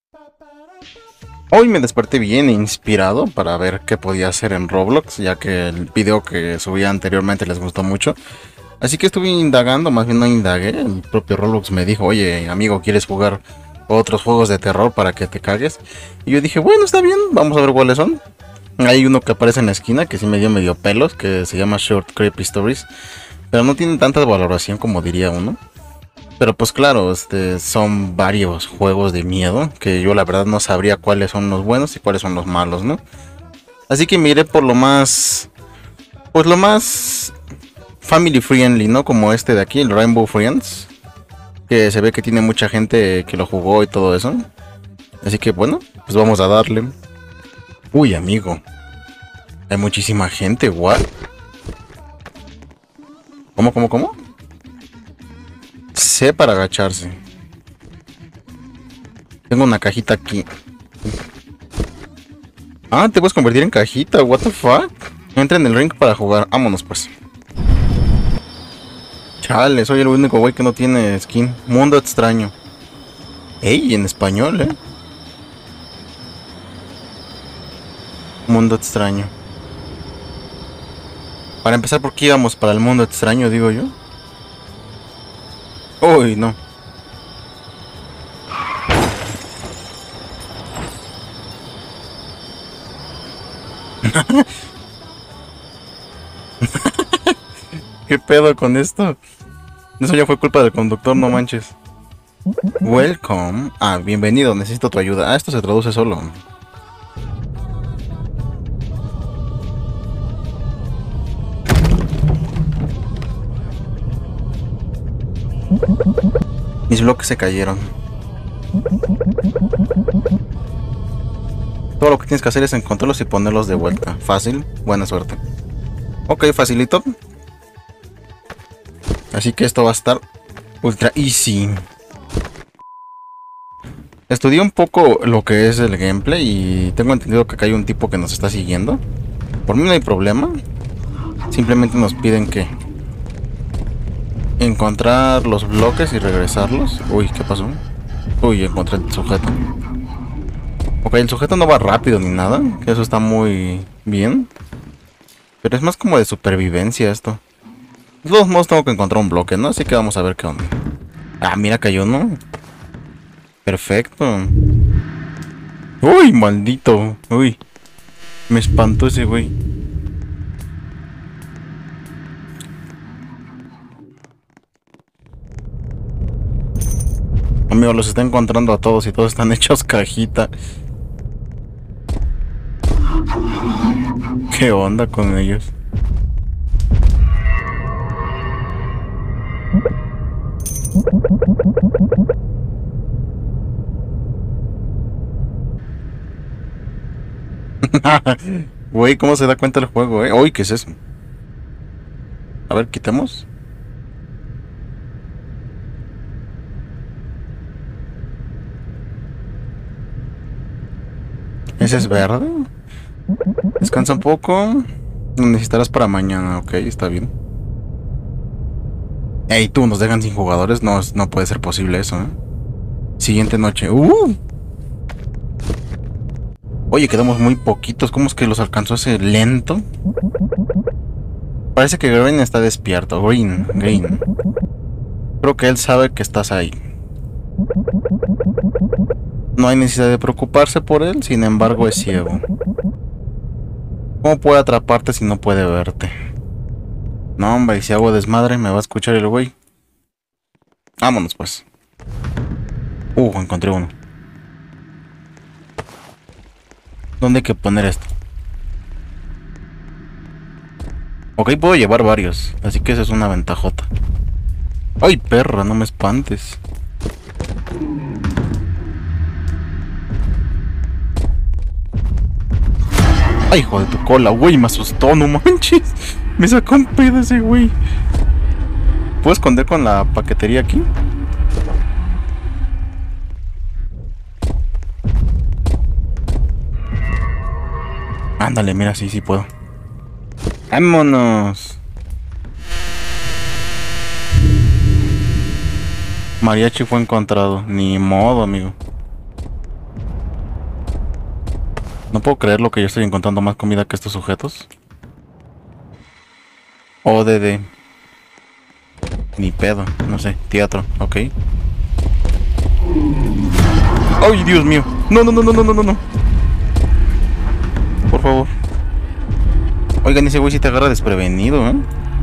Hoy me desperté bien inspirado para ver qué podía hacer en Roblox, ya que el video que subí anteriormente les gustó mucho. Así que estuve indagando, más bien no indagué, el propio Roblox me dijo, oye amigo, ¿quieres jugar otros juegos de terror para que te cagues? Y yo dije, bueno, está bien, vamos a ver cuáles son. Hay uno que aparece en la esquina que sí me dio medio pelos, que se llama Short Creepy Stories, pero no tiene tanta valoración como diría uno. Pero pues claro, son varios juegos de miedo que yo la verdad no sabría cuáles son los buenos y cuáles son los malos, ¿no? Así que miré por pues lo más family friendly, ¿no? Como este de aquí, el Rainbow Friends, que se ve que tiene mucha gente que lo jugó y todo eso. Así que bueno, pues vamos a darle. Uy, amigo, hay muchísima gente, ¿what? ¿Cómo? C para agacharse. Tengo una cajita aquí. Ah, te puedes convertir en cajita, what the fuck. Entra en el ring para jugar, vámonos pues. Chale, soy el único güey que no tiene skin. Mundo extraño. Ey, en español, Mundo extraño. Para empezar, ¿por qué íbamos para el mundo extraño, digo yo? Uy, no. ¿Qué pedo con esto? Eso ya fue culpa del conductor, no manches. Welcome. Ah, bienvenido, necesito tu ayuda. Ah, esto se traduce solo. Mis bloques se cayeron. Todo lo que tienes que hacer es encontrarlos y ponerlos de vuelta. Fácil, buena suerte. Ok, facilito. Así que esto va a estar ultra easy. Estudié un poco lo que es el gameplay y tengo entendido que acá hay un tipo que nos está siguiendo. Por mí no hay problema. Simplemente nos piden que encontrar los bloques y regresarlos. Uy, ¿qué pasó? Uy, encontré el sujeto. Ok, el sujeto no va rápido ni nada, que eso está muy bien. Pero es más como de supervivencia esto. De todos modos tengo que encontrar un bloque, ¿no? Así que vamos a ver qué onda. Ah, mira, cayó uno. Perfecto. Uy, maldito. Uy, me espantó ese güey. Amigo, los está encontrando a todos y todos están hechos cajita. ¿Qué onda con ellos? Güey, ¿cómo se da cuenta el juego, Uy, ¿qué es eso? A ver, quitemos. ¿Ese es verde? Descansa un poco. Lo necesitarás para mañana, ok, está bien. Ey, tú, nos dejan sin jugadores. No, no puede ser posible eso, Siguiente noche. Oye, quedamos muy poquitos. ¿Cómo es que los alcanzó ese lento? Parece que Green está despierto. Green. Creo que él sabe que estás ahí. No hay necesidad de preocuparse por él, sin embargo es ciego. ¿Cómo puede atraparte si no puede verte? No, hombre, y si hago desmadre me va a escuchar el güey. Vámonos pues. Encontré uno. ¿Dónde hay que poner esto? Ok, puedo llevar varios, así que esa es una ventajota. Ay, perra, no me espantes. Ay, hijo de tu cola, güey, me asustó, no manches. Me sacó un pedo ese güey. ¿Puedo esconder con la paquetería aquí? Ándale, mira, sí puedo. ¡Vámonos! Mariachi fue encontrado. Ni modo, amigo. No puedo creer lo que yo estoy encontrando más comida que estos sujetos. ODD. Ni pedo, no sé, teatro, ok. ¡Ay, Dios mío! No, no, no, no, no, no, no, no. Por favor. Oigan, ese güey sí te agarra desprevenido, ¿eh?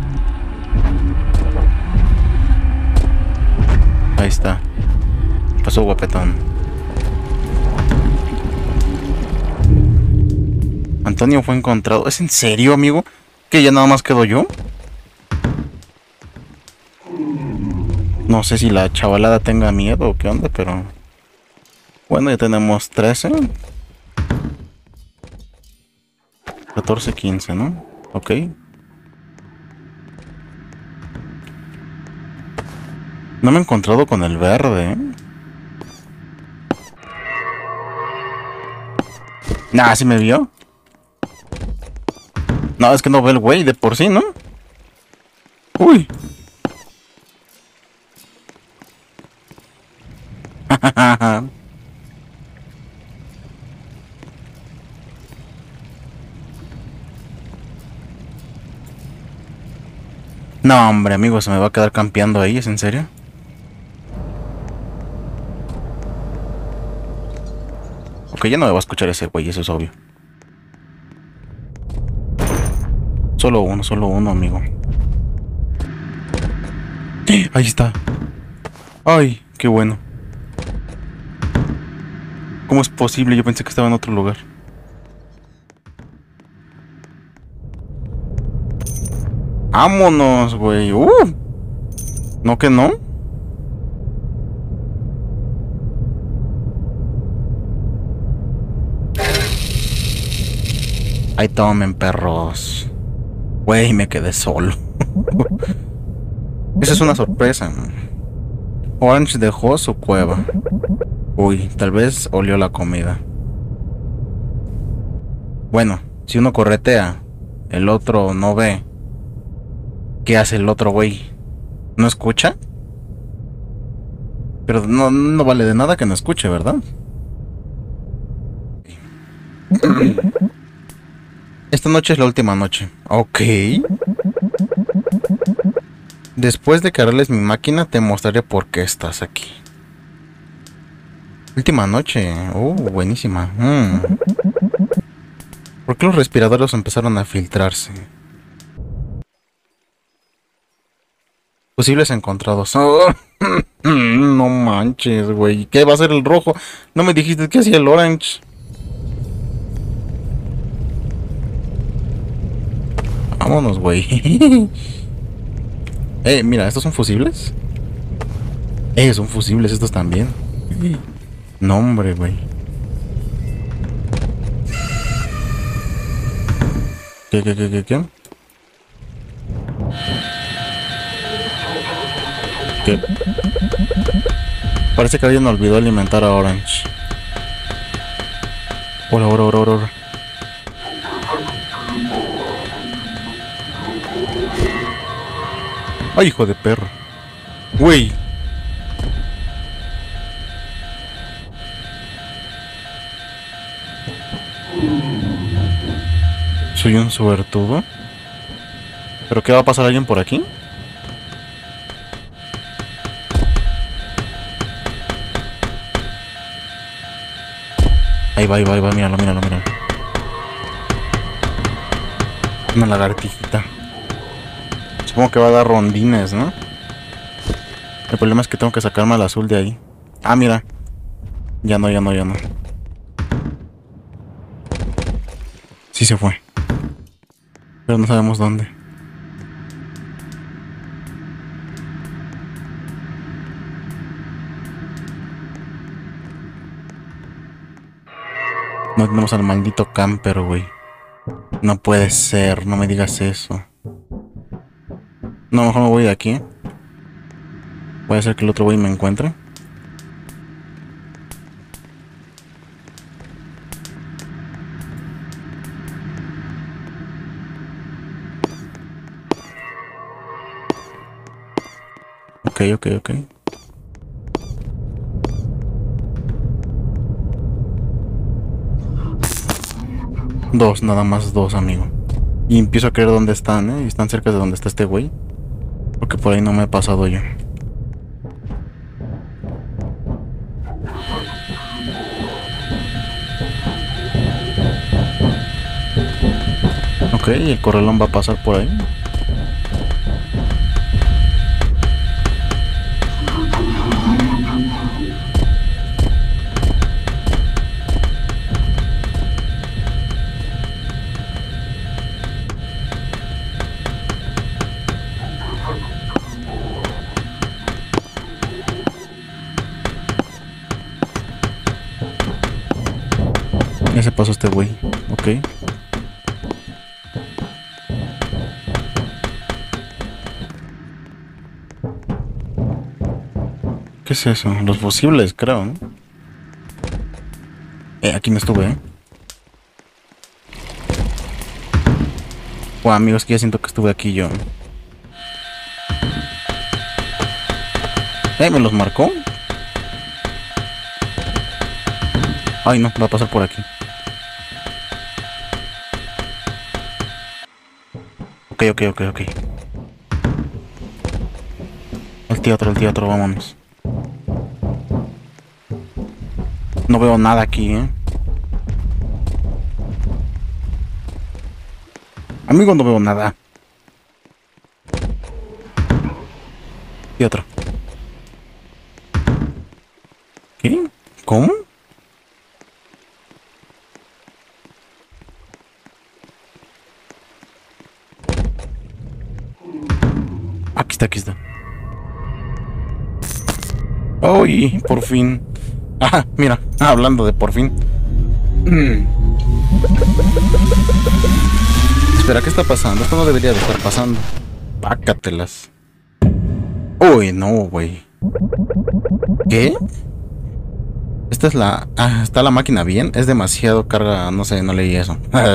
Ahí está. Pasó guapetón. Antonio fue encontrado. ¿Es en serio, amigo? ¿Que ya nada más quedo yo? No sé si la chavalada tenga miedo o qué onda, pero... Bueno, ya tenemos 13. 14, 15, ¿no? Ok. No me he encontrado con el verde, ¿eh? Nah, ¿sí me vio? No, es que no ve el güey de por sí, ¿no? Uy. No, hombre, amigo, se me va a quedar campeando ahí, ¿es en serio? Ok, ya no me va a escuchar ese güey, eso es obvio. Solo uno, amigo. Ahí está. Ay, qué bueno. ¿Cómo es posible? Yo pensé que estaba en otro lugar. ¡Vámonos, güey! ¿No que no? Ahí tomen, perros. Güey, me quedé solo. Esa es una sorpresa. Orange dejó su cueva. Uy, tal vez olió la comida. Bueno, si uno corretea, el otro no ve. ¿Qué hace el otro güey? ¿No escucha? Pero no vale de nada que no escuche, ¿verdad? Esta noche es la última noche. Ok. Después de que arregles mi máquina, te mostraré por qué estás aquí. Última noche. Buenísima. ¿Por qué los respiradores empezaron a filtrarse? Posibles encontrados. No manches, güey. ¿Qué va a ser el rojo? No me dijiste que hacía el orange. Vámonos, güey. Mira, ¿estos son fusibles? Son fusibles estos también. No, hombre, güey. ¿Qué? ¿Qué? Parece que alguien olvidó alimentar a Orange. Ora. Ay, hijo de perro. Güey. Soy un suertudo. ¿Pero qué va a pasar? ¿Alguien por aquí? Ahí va, míralo. Una lagartijita. Supongo que va a dar rondines, ¿no? El problema es que tengo que sacarme al azul de ahí. Ah, mira. Ya no. Sí se fue. Pero no sabemos dónde. No tenemos al maldito camper, güey. No puede ser, no me digas eso. No, mejor me voy de aquí. Puede ser que el otro güey me encuentre. Ok. Dos, nada más dos, amigo. Y empiezo a creer dónde están, ¿eh? Y están cerca de donde está este güey. Porque por ahí no me he pasado yo. Ok, el corralón va a pasar por ahí. Ya se pasó este güey. Ok. ¿Qué es eso? Los fusibles, creo, ¿no? Aquí no estuve, ¿eh? Wow, amigos, que ya siento que estuve aquí yo. ¿Me los marcó? Ay, no, va a pasar por aquí. Ok. El teatro, vámonos. No veo nada aquí, ¿eh? Amigo, no veo nada. Teatro. ¿Qué? ¿Cómo? Aquí está. ¡Ay! Por fin. Ah, mira, hablando de por fin. Espera, ¿qué está pasando? Esto no debería de estar pasando. Pácatelas. Uy, no, güey. ¿Qué? Esta es la... Ah, ¿está la máquina bien? Es demasiado carga, no sé, no leí eso.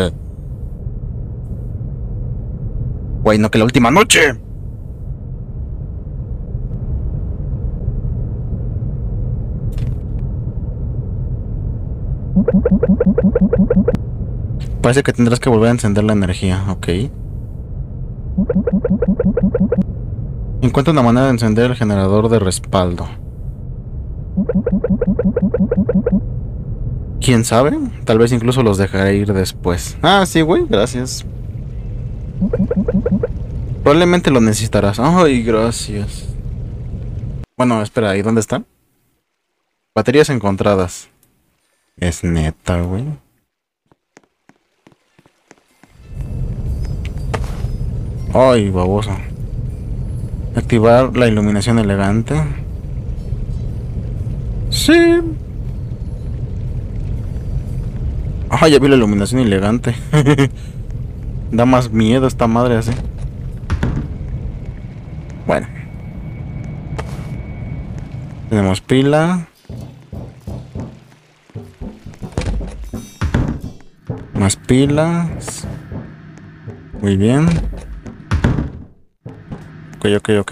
Güey, no que la última noche. Parece que tendrás que volver a encender la energía, ok. Encuentra una manera de encender el generador de respaldo. ¿Quién sabe? Tal vez incluso los dejaré ir después. Ah, sí, güey, gracias. Probablemente lo necesitarás. Ay, gracias. Bueno, espera, ¿y dónde están? Baterías encontradas. Es neta, güey. Ay, baboso. Activar la iluminación elegante. Sí. Ah, ya vi la iluminación elegante. Da más miedo esta madre así. Bueno. Tenemos pila. Más pilas. Muy bien. Ok.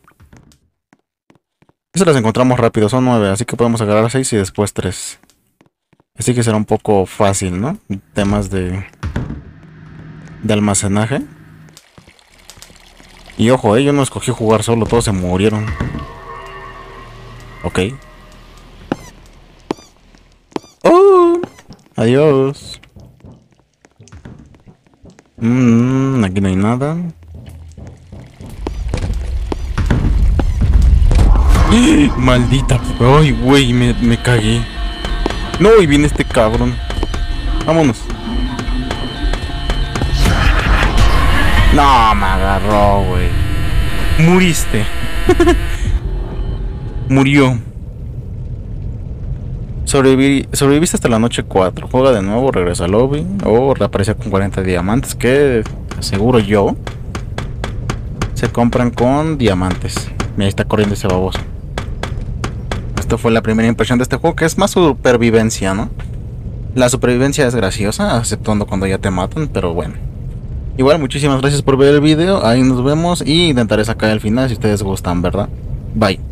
Estas las encontramos rápido, son 9, así que podemos agarrar 6 y después 3. Así que será un poco fácil, ¿no? Temas de almacenaje. Y ojo, yo no escogí jugar solo, todos se murieron. Ok. ¡Oh! Adiós. Aquí no hay nada. Maldita. Ay, güey, me cagué. No, y viene este cabrón. Vámonos. No, me agarró, güey. Muriste. Murió. Sobreviviste hasta la noche 4. Juega de nuevo, regresa al lobby. O reaparece con 40 diamantes. Que, aseguro yo, se compran con diamantes. Mira, ahí está corriendo ese baboso. Esto fue la primera impresión de este juego, que es más supervivencia, ¿no? La supervivencia es graciosa, exceptuando cuando ya te matan, pero bueno. Igual, muchísimas gracias por ver el video. Ahí nos vemos y intentaré sacar el final si ustedes gustan, ¿verdad? Bye.